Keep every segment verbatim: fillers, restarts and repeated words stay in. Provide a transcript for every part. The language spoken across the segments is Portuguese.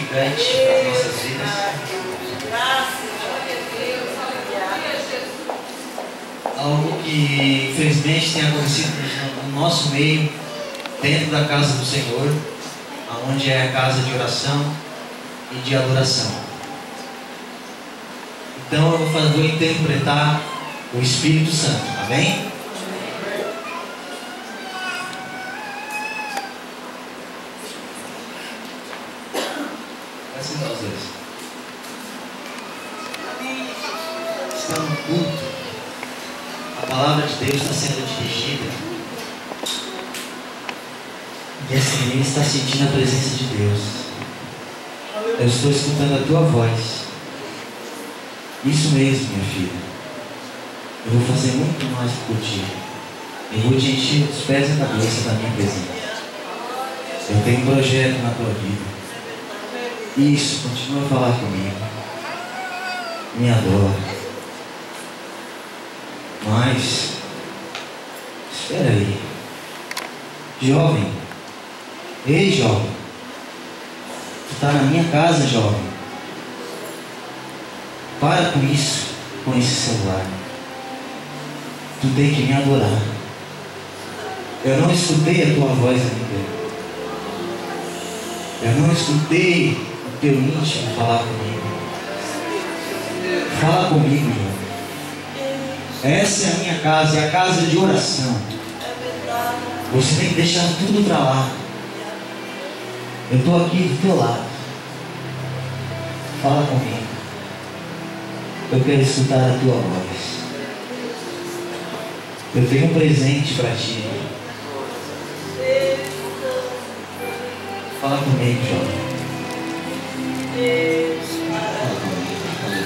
edificante para as nossas vidas. Algo que infelizmente tem acontecido no nosso meio, dentro da casa do Senhor, onde é a casa de oração e de adoração. Então eu vou interpretar o Espírito Santo, amém? Assim nós dois. Está no culto. A palavra de Deus está sendo dirigida. E essa menina está sentindo a presença de Deus. Eu estou escutando a tua voz. Isso mesmo, minha filha. Eu vou fazer muito mais por ti. Eu vou te encher dos pés e da cabeça da minha presença. Eu tenho um projeto na tua vida. Isso, continua a falar comigo. Me adora. Mas, espera aí. Jovem. Ei, jovem. Tu está na minha casa, jovem. Para com isso, com esse celular. Tu tem que me adorar. Eu não escutei a tua voz ainda. Eu não escutei o teu íntimo falar comigo. Fala comigo, jovem. Essa é a minha casa, é a casa de oração. Você tem que deixar tudo para lá. Eu estou aqui do teu lado. Fala comigo. Eu quero escutar a tua voz. Eu tenho um presente para ti. Fala comigo, jovem. Fala comigo.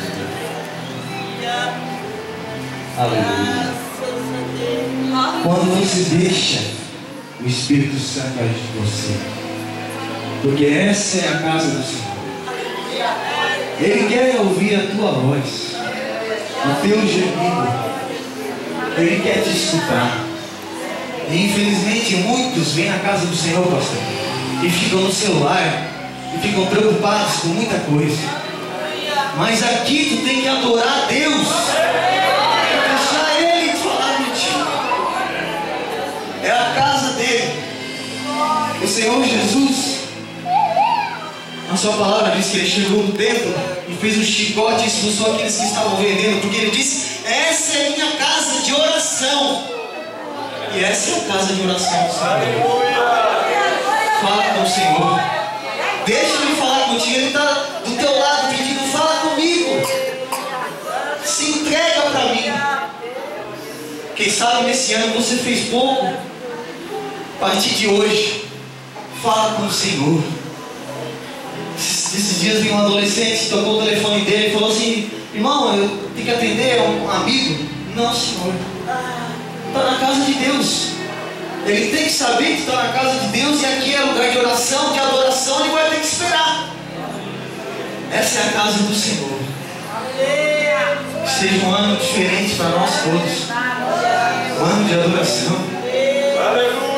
Aleluia. Quando você deixa o Espírito Santo agir de você, porque essa é a casa do Senhor. Ele quer ouvir a tua voz, o teu gemido. Ele quer te escutar. E infelizmente muitos vêm à casa do Senhor, pastor, e ficam no celular, e ficam preocupados com muita coisa. Mas aqui tu tem que adorar a Deus. Deixar Ele te falar contigo. É a casa dele. O Senhor Jesus, a sua palavra diz que ele chegou no templo e fez um chicote e expulsou aqueles que estavam vendendo, porque ele disse: essa é a minha casa de oração. E essa é a casa de oração do Senhor. Fala com o Senhor. Deixa ele falar contigo. Ele está do teu lado pedindo: fala comigo. Se entrega para mim. Quem sabe nesse ano você fez pouco. A partir de hoje, fala com o Senhor. Esses dias veio um adolescente, tocou o telefone dele e falou assim: irmão, eu tenho que atender um amigo. Não, senhor, está na casa de Deus. Ele tem que saber que está na casa de Deus, e aqui é lugar de oração, de adoração. Ele vai ter que esperar. Essa é a casa do Senhor. Seja um ano diferente para nós todos. Um ano de adoração. Aleluia!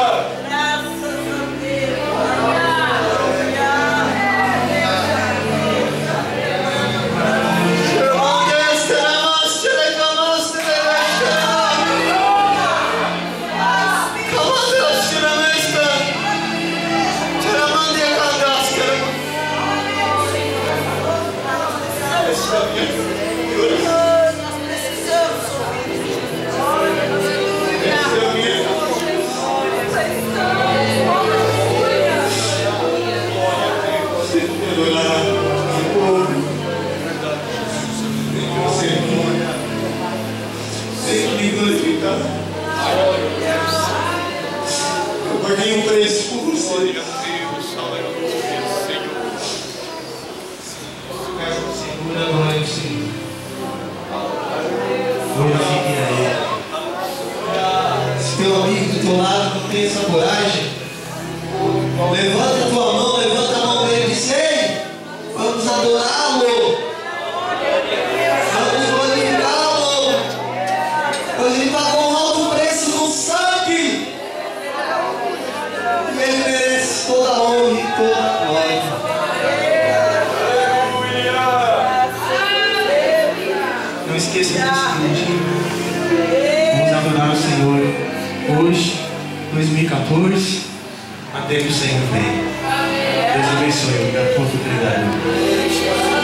Eu paguei um preço por você. Segura a glória do Senhor. Glorifique a Ele. Se teu amigo do teu lado não tem essa coragem, levanta a tua mão, levanta a mão dele e diz: ei, vamos adorá-lo. Vamos glorificá-lo. Pois ele pagou um alto preço com sangue. Ele merece toda a honra e toda a glória. esqueça desse minutinho. Vamos adorar o Senhor hoje, dois mil e quatorze, até que o Senhor venha. Deus abençoe. Obrigado pela oportunidade.